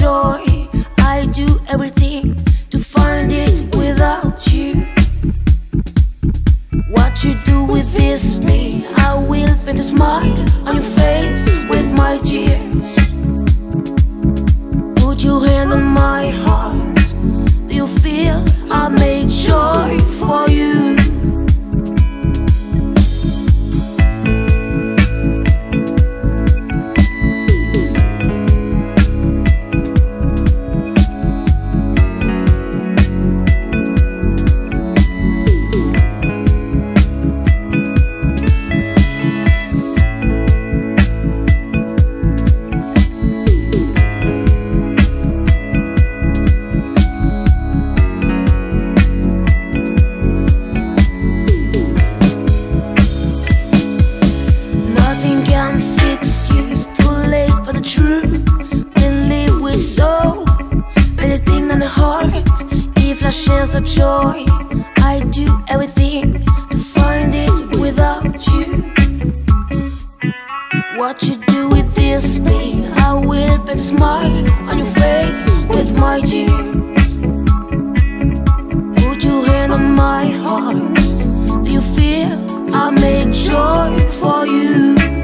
joy. I do everything to find it without you. What you do with this pain, I will paint a smile on your face with my tears. Put your hand on my heart. Do you feel I make joy for you? Flashes of joy, I do everything to find it without you. What you do with this pain, I will paint a smile on your face with my tears. Put your hand on my heart. Do you feel I make joy for you?